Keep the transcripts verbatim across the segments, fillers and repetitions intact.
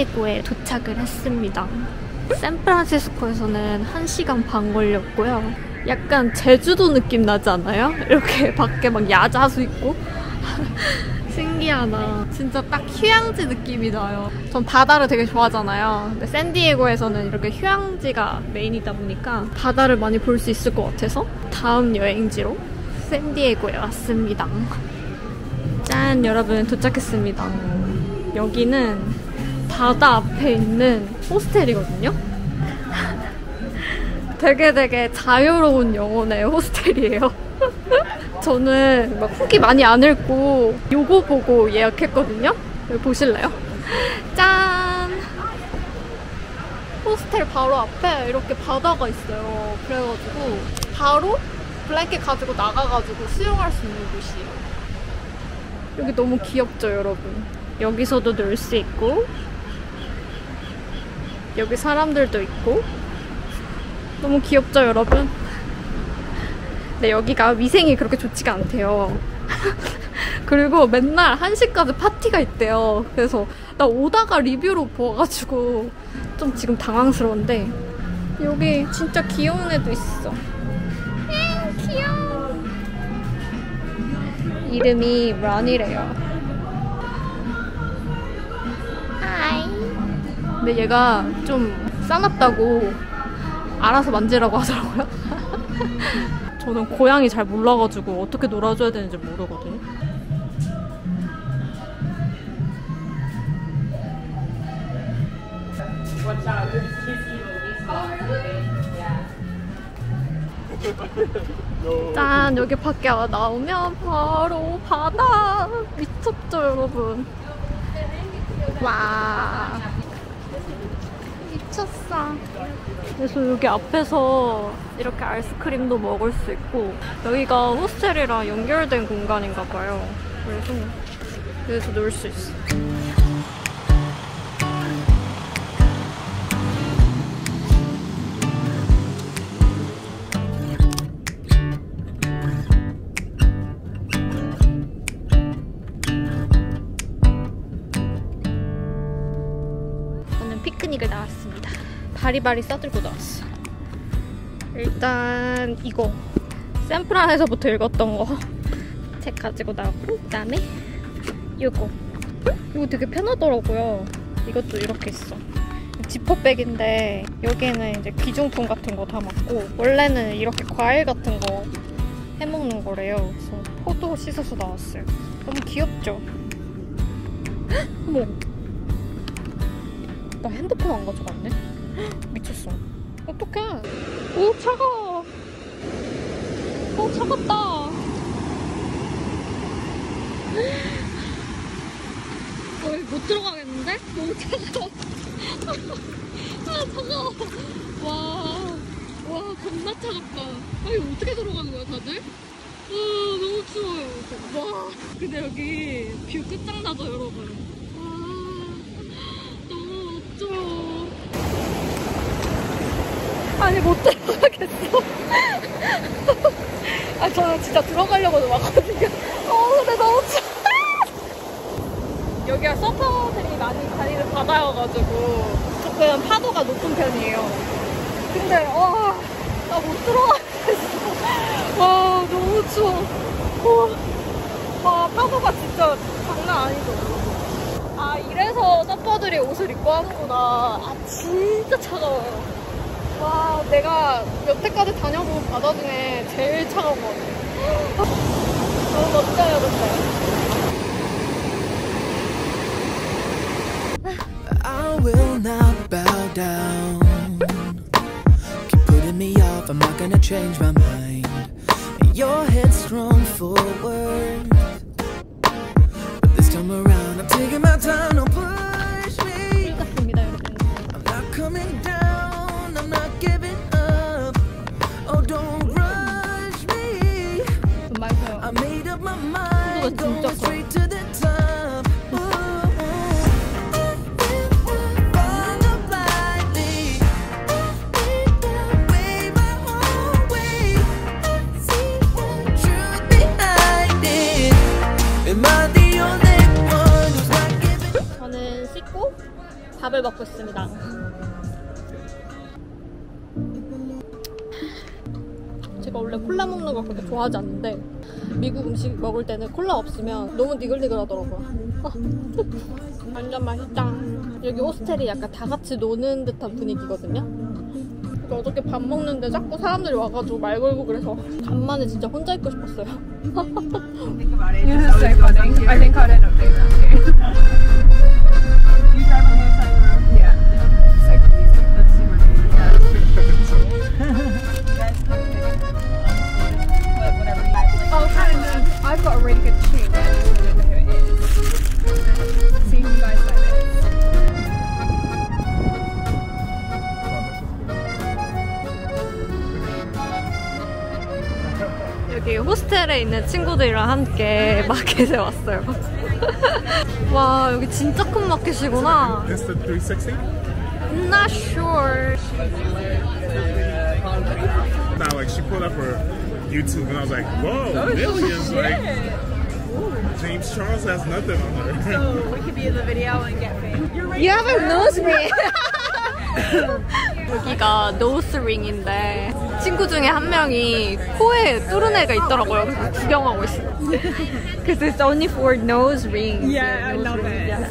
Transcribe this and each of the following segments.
샌디에고에 도착을 했습니다. 샌프란시스코에서는 한 시간 반 걸렸고요. 약간 제주도 느낌 나지 않아요? 이렇게 밖에 막 야자수 있고 신기하다. 진짜 딱 휴양지 느낌이 나요. 전 바다를 되게 좋아하잖아요. 근데 샌디에고에서는 이렇게 휴양지가 메인이다 보니까 바다를 많이 볼 수 있을 것 같아서 다음 여행지로 샌디에고에 왔습니다. 짠! 여러분 도착했습니다. 여기는 바다 앞에 있는 호스텔이거든요? 되게 되게 자유로운 영혼의 호스텔이에요. 저는 막 후기 많이 안 읽고 요거 보고 예약했거든요? 여기 보실래요? 짠! 호스텔 바로 앞에 이렇게 바다가 있어요. 그래가지고 바로 블랭켓 가지고 나가가지고 수영할 수 있는 곳이에요. 여기 너무 귀엽죠, 여러분? 여기서도 놀 수 있고 여기 사람들도 있고 너무 귀엽죠, 여러분? 근데 여기가 위생이 그렇게 좋지가 않대요. 그리고 맨날 한 시까지 파티가 있대요. 그래서 나 오다가 리뷰로 보아가지고 좀 지금 당황스러운데 여기 진짜 귀여운 애도 있어. 응, 귀여워. 이름이 런이래요. 하이. 근데 얘가 좀 싸납다고 알아서 만지라고 하더라고요. 저는 고양이 잘 몰라가지고 어떻게 놀아줘야 되는지 모르거든요. 짠! 여기 밖에 나오면 바로 바다! 미쳤죠, 여러분? 와, 미쳤어. 그래서 여기 앞에서 이렇게 아이스크림도 먹을 수 있고 여기가 호스텔이랑 연결된 공간인가 봐요. 그래서 여기서 놀 수 있어. 저는 피크닉을 나왔습니다. 바리바리 싸들고 나왔어. 일단 이거 샌프란에서부터 읽었던 거 책 가지고 나왔고, 그 다음에 이거 이거 되게 편하더라고요. 이것도 이렇게 있어. 지퍼백인데 여기에는 이제 귀중품 같은 거 담았고 원래는 이렇게 과일 같은 거 해먹는 거래요. 그래서 포도 씻어서 나왔어요. 너무 귀엽죠? 헉, 어머, 나 핸드폰 안 가져갔네? 헉, 미쳤어. 어떡해. 오, 차가워. 오, 차갑다. 거의 못 들어가겠는데? 너무 차가워. 아, 차가워. 와, 와, 겁나 차갑다. 아, 이거 어떻게 들어가는 거야, 다들? 아, 너무 추워요. 와, 근데 여기 뷰 끝장나죠, 여러분? 와, 너무 멋져요. 아니, 못 들어가겠어. 아, 저는 진짜 들어가려고 왔거든요. 어, 근데 너무 추워. 여기가 서퍼들이 많이 다니는 바다여가지고 조금 파도가 높은 편이에요. 근데 와, 나 못 들어가겠어. 와, 너무 추워. 와, 와, 파도가 진짜 장난 아니죠. 아, 이래서 서퍼들이 옷을 입고 하는구나. 아, 진짜 차가워요. 와, 내가 여태까지 다녀본 바다 중에 제일 차가운 것 같아요. 너무 멋져요, 근데. I will not bow down. Keep putting me off, I'm not gonna change my mind. Your head's strong forward, but this time around I'm taking my time. Don't push me. I'm not coming down, I'm not giving up. Oh, don't rush me. I made up my mind, going straight to the top. 밥을 먹고 있습니다. 제가 원래 콜라 먹는 걸 그렇게 좋아하지 않는데 미국 음식 먹을 때는 콜라 없으면 너무 니글니글하더라고요. 완전 맛있다. 여기 호스텔이 약간 다 같이 노는 듯한 분위기거든요. 그러니까 어저께 밥 먹는데 자꾸 사람들이 와가지고 말 걸고 그래서 간만에 진짜 혼자 있고 싶었어요. This is so funny. I think I'd end up doing that too. You drive on the side road? Yeah. So confusing. That's super confusing. Yeah. Whatever you like. Oh, kind of. I've got a really good tune. I just want to know who it is. See if you guys like this. 여기 호스텔에 있는 친구들이랑 함께 마켓에 왔어요. 와, 여기 진짜 큰 마켓이구나. It's the three sixty? Not sure. Nah, like she pulled up her YouTube and I was like, whoa, millions. Like, James Charles has nothing on her. So we could be in the video and get famous. You haven't knows me. 여기가 노스링인데 친구 중에 한 명이 코에 뚫은 애가 있더라고요. 그래서 구경하고 있어요. Because it's only for nose rings. Yeah, I love it. Yeah.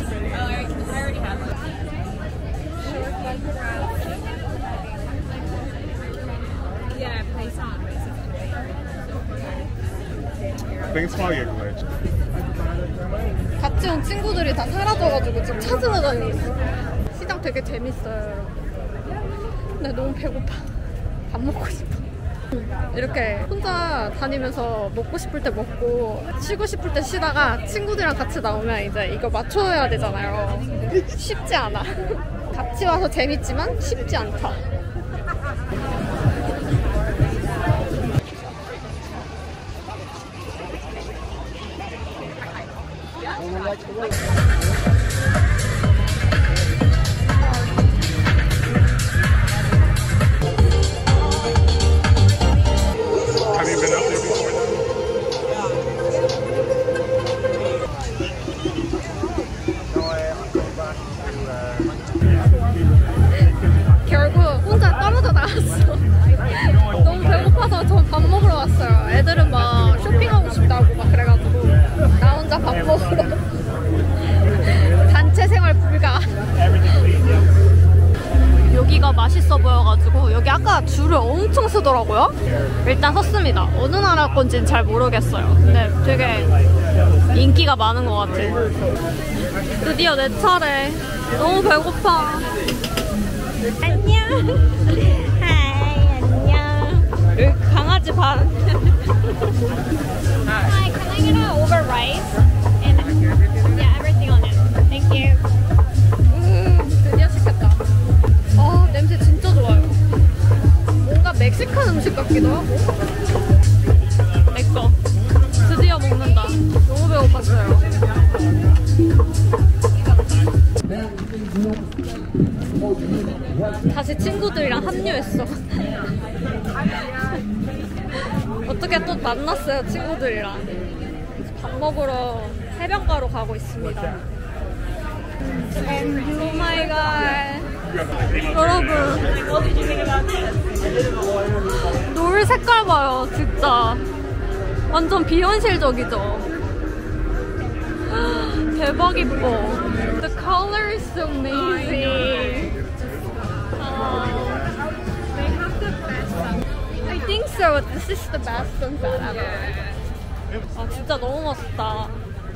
Yeah, play song basically. I think it's probably a glitch. 같이 온 친구들이 다 사라져가지고 지금 찾으러 다니고 있어. 시장 되게 재밌어요, 여러분. 근데 너무 배고파. 밥 먹고 싶어. 이렇게 혼자 다니면서 먹고 싶을 때 먹고 쉬고 싶을 때 쉬다가 친구들이랑 같이 나오면 이제 이거 맞춰야 되잖아요. 쉽지 않아. 같이 와서 재밌지만 쉽지 않다. Have you been up there before? 결국 혼자 떨어져 나왔어. 너무 배고파서 저 밥 먹으러 왔어요. 애들은 막 쇼핑하고 싶다고 막 그래가지고 나 혼자 밥 먹으러. 단체 생활 불가. 여기가 맛있어 보여가지고 여기 아까 줄을 엄청 서더라고요. 일단 섰습니다. 어느 나라 건지는 잘 모르겠어요. 근데 되게 인기가 많은 것 같아. 드디어 내 차례. 너무 배고파. 안녕. 하이, 안녕. 여기 강아지 반. Hi, can I get an over rice? And yeah, everything on it. Thank you. 음, 드디어 시켰다. 아, 냄새 진짜 좋아요. 뭔가 멕시칸 음식 같기도 하고. 내꺼. 드디어 먹는다. 너무 배고팠어요. 다시 친구들이랑 합류했어. 어떻게 또 만났어요, 친구들이랑. 밥 먹으러 해변가로 가고 있습니다. 오 마이 갓. 여러분, 노을 색깔 봐요, 진짜. 완전 비현실적이죠? 대박 이뻐. The color is so amazing. They have the best sunset. I think so. This is the best sunset ever. 아, 진짜 너무 멋있다.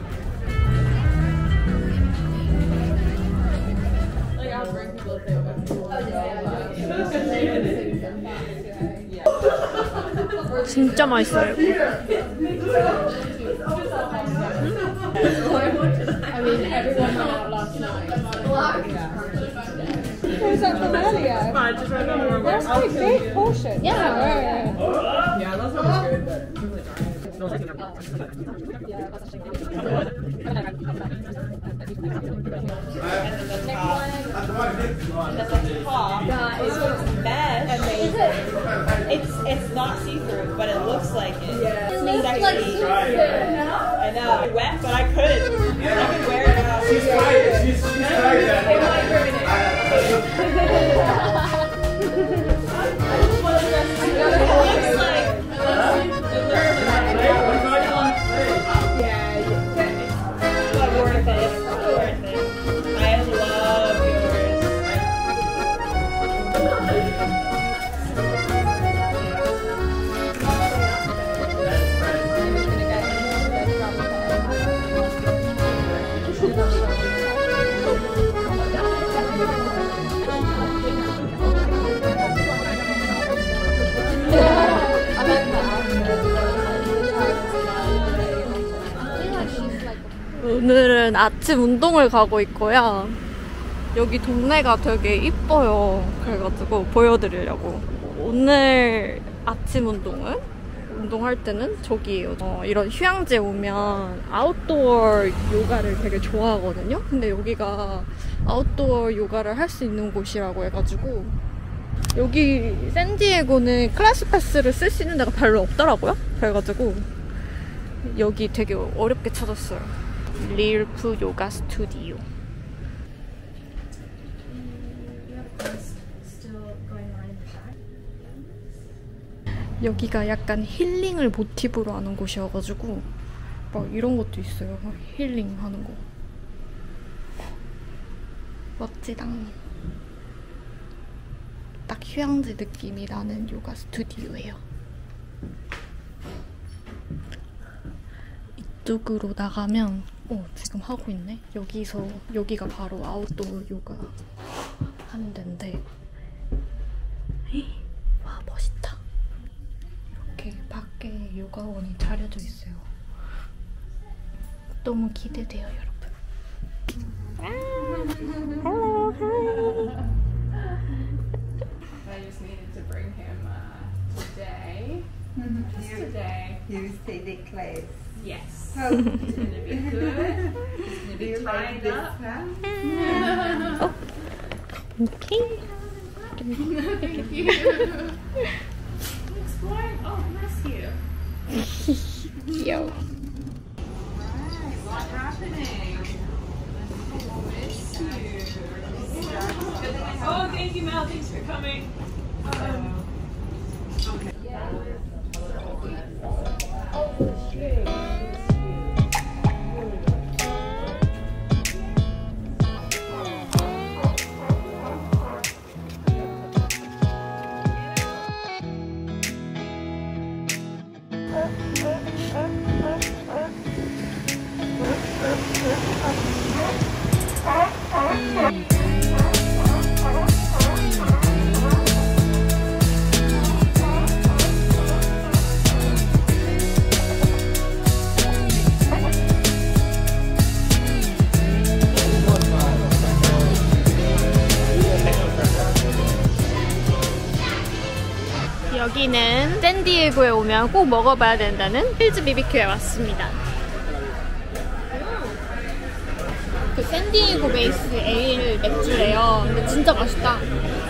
진짜 맛있어요. I mean, everyone went out last night. Was that from earlier? I just remember. That's quite big portion. Yeah. Yeah. Yeah, that sounds good. That is mesh. It's it's not see-through, but it looks like it. Yeah. It looks like see-through. I know. Wet, but I could. I could wear it out. She's tired. She's, she's tired. It might ruin it. 오늘은 아침 운동을 가고 있고요. 여기 동네가 되게 이뻐요. 그래가지고 보여드리려고. 오늘 아침 운동은? 운동할 때는 저기예요. 어, 이런 휴양지에 오면 아웃도어 요가를 되게 좋아하거든요. 근데 여기가 아웃도어 요가를 할 수 있는 곳이라고 해가지고 여기 샌디에고는 클래스 패스를 쓸 수 있는 데가 별로 없더라고요. 그래가지고 여기 되게 어렵게 찾았어요. 릴프 요가 스튜디오. 여기가 약간 힐링을 모티브로 하는 곳이어가지고 막 이런 것도 있어요. 힐링 하는 거. 멋지당. 딱 휴양지 느낌이 나는 요가 스튜디오예요. 이쪽으로 나가면 어 지금 하고 있네. 여기서 여기가 바로 아웃도어 요가 하는 데인데 와 멋있다. 이렇게 밖에 요가원이 차려져 있어요. 너무 기대돼요, 여러분. Hello, hi. I just needed to bring him uh, today. Just today. You say the class. Yes. How It's gonna be good. It's gonna do be you like tied this up. class? Oh, okay. Thank you. Exploring. Oh, bless you. Yo. What's happening? Oh, miss you. Oh, thank you, Mel. Thanks for coming. Um, 여기는 샌디에고에 오면 꼭 먹어봐야 된다는 필즈 비비큐에 왔습니다. 그 샌디에고 베이스 에일 맥주래요. 근데 진짜 맛있다.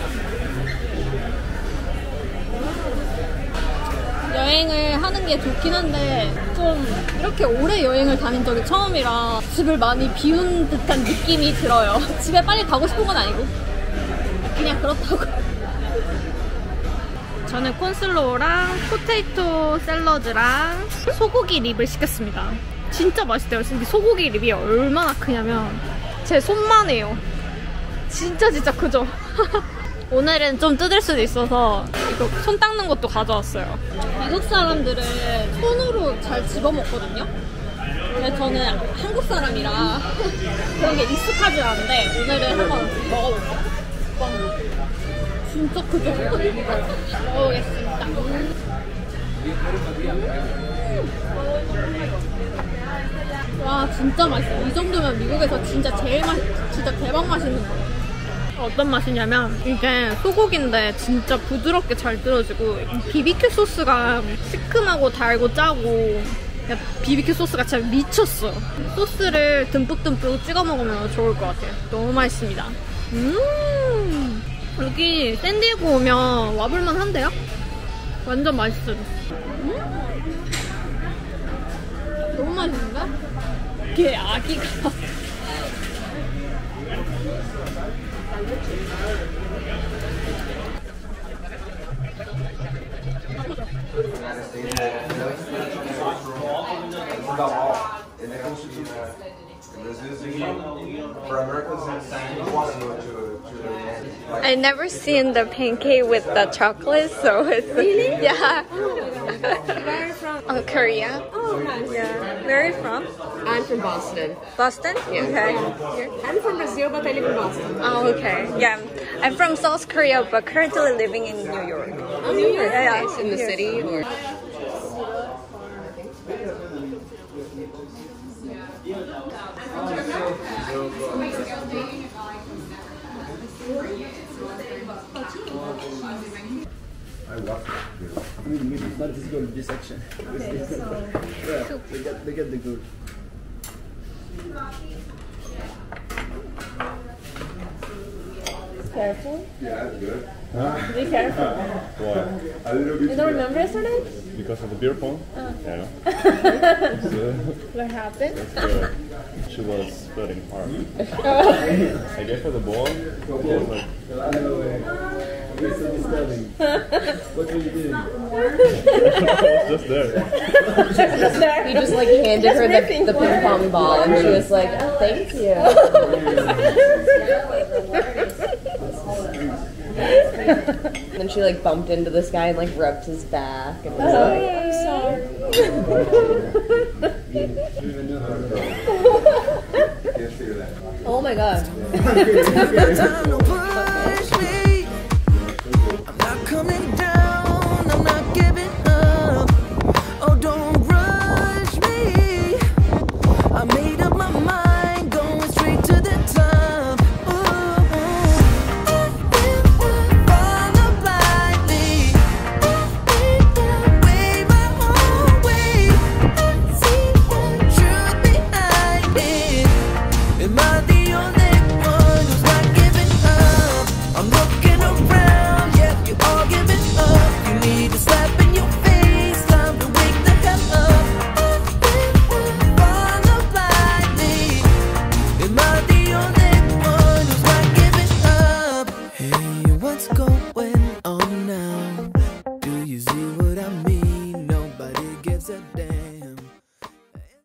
여행을 하는 게 좋긴 한데 좀 이렇게 오래 여행을 다닌 적이 처음이라 집을 많이 비운 듯한 느낌이 들어요. 집에 빨리 가고 싶은 건 아니고 그냥 그렇다고. 저는 콘슬로우랑 포테이토 샐러드랑 소고기 립을 시켰습니다. 진짜 맛있대요. 근데 소고기 립이 얼마나 크냐면 제 손만 해요. 진짜 진짜 크죠? 오늘은 좀 뜯을 수도 있어서 이거 손 닦는 것도 가져왔어요. 미국 사람들은 손으로 잘 집어먹거든요? 근데 저는 한국 사람이라 그런 게 익숙하지 않은데 오늘은 한번 먹어볼게요. 진짜 크죠? 먹어보겠습니다. 음. 와 진짜 맛있어요. 이 정도면 미국에서 진짜 제일 맛, 진짜 대박 맛있는 거예요. 어떤 맛이냐면 이게 소고기인데 진짜 부드럽게 잘 들어지고 비비큐 소스가 시큼하고 달고 짜고 비비큐 소스가 진짜 미쳤어. 소스를 듬뿍듬뿍 찍어 먹으면 좋을 것 같아요. 너무 맛있습니다. 음 여기 샌디에고 오면 와볼만 한데요? 완전 맛있어요. 음? 너무 맛있는데? 이게 아기가 I've never seen the pancake with the chocolate, so it's really yeah. Where are you from? Oh, Korea. Oh, nice. Yeah. Where are you from? I'm from Boston. Boston? Yeah. Okay. I'm from Brazil, but I live in Boston. Oh, okay. Yeah. I'm from South Korea, but currently living in New York. Oh, New York. Yeah, yeah. Nice. In the Yes. city, or? I mean, it's not just go to this section. Okay, so Yeah, they get, they get the good. careful. Yeah, that's good. Be careful. Why? A little bit. You don't remember yesterday? Because of the beer pong? Oh. Yeah. So, What happened? uh, she was sweating hard. I gave her the ball. She was like, You're so disturbing. What were you doing? I was just there. He just like handed her the, the ping pong ball and she was like, oh, thank you. And then she like bumped into this guy and like rubbed his back and was like, I'm sorry. You even know how to Can't figure that. Oh my god. Time to push me. I'm not coming down, I'm not giving up. Oh, don't rush me. I made up my mind, going straight to the top. Ooh. Follow blindly. Way my own way. See the truth behind it. Am I the only one who's not giving up? I'm looking around, yeah, you all giving up. You need a slap in your face, time to wake the hell up. Follow blindly. Am I the only one who's not giving up? Hey, what's going on now? Do you see what I mean? Nobody gives a damn.